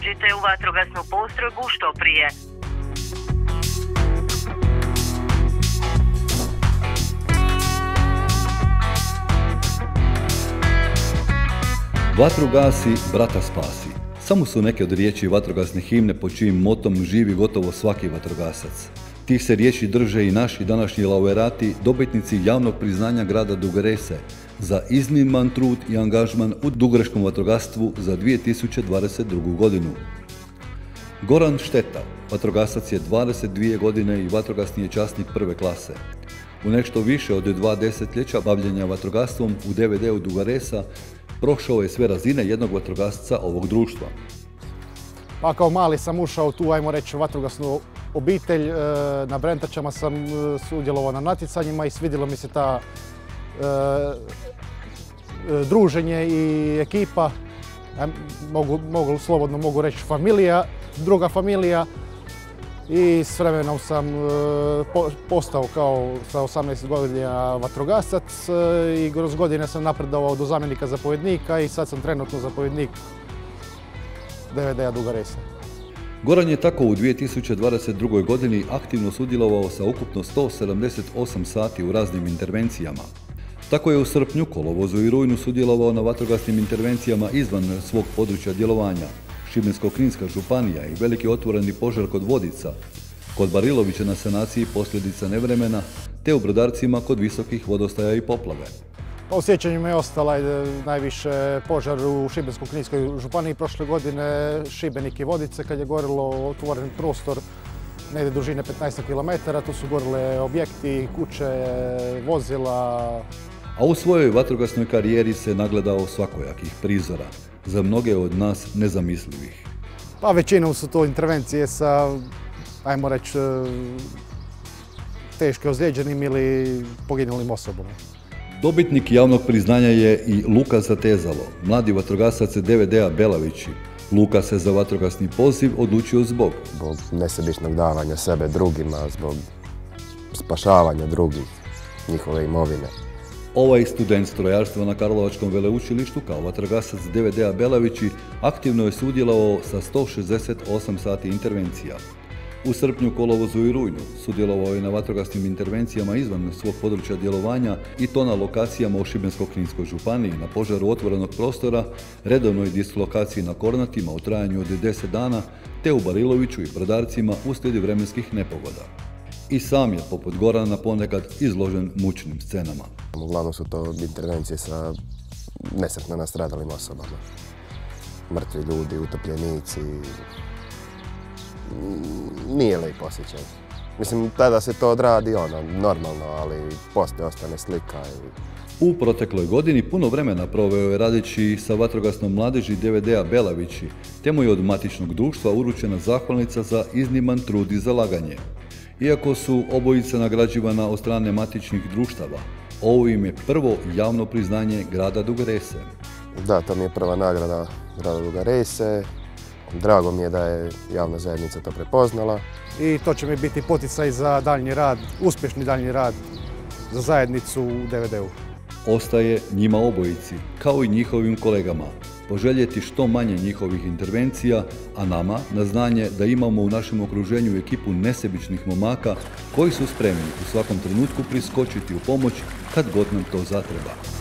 dođite u vatrogasnu postrojbu što prije. Vatru gasi, brata spasi. Samo su neke od riječi vatrogasne himne pod čijim motom živi gotovo svaki vatrogasac. Tih se riječi drže i naši današnji laureati, dobitnici javnog priznanja grada Duge Rese za izniman trud i angažman u dugoreškom vatrogastvu za 2022. godinu. Goran Šteta, vatrogasac je 22 godine i vatrogasni je časnik prve klase. U nešto više od 2 desetljeća bavljenja vatrogastvom u DVD-u Duga Resa prošao je sve razine jednog vatrogasca ovog društva. Pa kao mali sam ušao tu, ajmo reći, vatrogasnu obitelj. Na Brentačama sam sudjelovao na natjecanjima i svidjelo mi se ta druženje i ekipa. Slobodno mogu reći familija, druga familija. I s vremenom sam postao kao sa 18 godina vatrogasac i kroz godine sam napredovao do zamjenika zapovjednika i sad sam trenutno zapovjednik DVD-a Duga Resa. Goran je tako u 2022. godini aktivno sudjelovao sa ukupno 178 sati u raznim intervencijama. Tako je u srpnju, kolovozu i rujnu sudjelovao na vatrogasnim intervencijama izvan svog područja djelovanja, Šibensko-kninska županija i veliki otvoreni požar kod Vodica, kod Barilovića na sanaciji posljedica nevremena, te u Brodarcima kod visokih vodostaja i poplave. U sjećanju mi je ostala najviše požar u Šibensko-kninskoj županiji prošle godine, Šibenik i Vodice, kad je gorilo otvoren prostor negdje dužine 15 km, tu su gorile objekti, kuće, vozila. A u svojoj vatrogasnoj karijeri se nagledao svakojakih prizora, za mnoge od nas nezamislivih. Pa većinom su to intervencije sa, ajmo reći, teško ozlijeđenim ili poginulim osobama. Dobitnik javnog priznanja je i Luka Zatezalo, mladi vatrogasac DVD-a Belavići. Luka se za vatrogasni poziv odlučio zbog nesebičnog davanja sebe drugima, zbog spašavanja drugih, njihove imovine. Ovaj student strojarstva na Karlovačkom veleučilištu kao vatrogasac DVD-a Belavići aktivno je sudjelovao sa 168 sati intervencija. U srpnju, kolovozu i rujnu sudjelovao je na vatrogasnim intervencijama izvan svog područja djelovanja i to na lokacijama u Šibensko-kninskoj županiji, na požaru otvorenog prostora, redovnoj dislokaciji na Kornatima u trajanju od 10 dana, te u Bariloviću i Brodarcima uslijed vremenskih nepogoda. I sam je, poput Gorana, ponekad izložen mučnim scenama. Uglavnom su to intervencije sa nesretno nastradalim osobama. Mrtvi ljudi, utopljenici. Nije lijep osjećaj. Mislim, tada se to odradi normalno, ali poslije ostane slika. U protekloj godini puno vremena proveo je radeći sa vatrogasnom mladeži DVD-a Belavići, te mu je od matičnog društva uručena zahvalnica za izniman trud i zalaganje. Iako su obojica nagrađivana od strane matičnih društava, ovo im je prvo javno priznanje grada Duge Rese. Da, to mi je prva nagrada grada Duge Rese. Drago mi je da je javna zajednica to prepoznala. I to će mi biti poticaj za daljnji rad, uspješni daljnji rad za zajednicu u DVD-u. Ostaje njima obojici, kao i njihovim kolegama, poželjeti što manje njihovih intervencija, a nama na znanje da imamo u našem okruženju ekipu nesebičnih momaka koji su spremni u svakom trenutku priskočiti u pomoć kad god nam to zatreba.